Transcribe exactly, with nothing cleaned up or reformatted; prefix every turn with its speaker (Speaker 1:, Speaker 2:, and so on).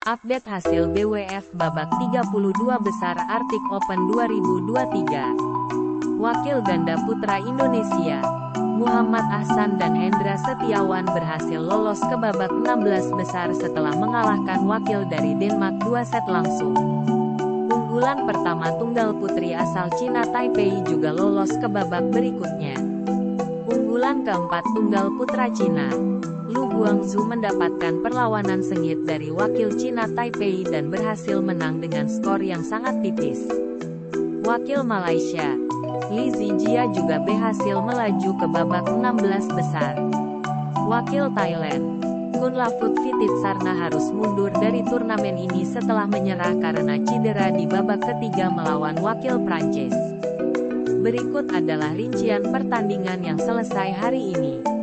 Speaker 1: Update hasil B W F babak tiga puluh dua besar Arctic Open dua ribu dua puluh tiga. Wakil ganda putra Indonesia, Muhammad Ahsan dan Hendra Setiawan berhasil lolos ke babak enam belas besar setelah mengalahkan wakil dari Denmark dua set langsung. Unggulan pertama tunggal putri asal Cina Taipei juga lolos ke babak berikutnya. Unggulan keempat tunggal putra Cina, Lu Guangzhou, mendapatkan perlawanan sengit dari wakil Cina Taipei dan berhasil menang dengan skor yang sangat tipis. Wakil Malaysia, Li Zijia, juga berhasil melaju ke babak enam belas besar. Wakil Thailand, Kunlavut Vititsarna, harus mundur dari turnamen ini setelah menyerah karena cedera di babak ketiga melawan wakil Prancis. Berikut adalah rincian pertandingan yang selesai hari ini.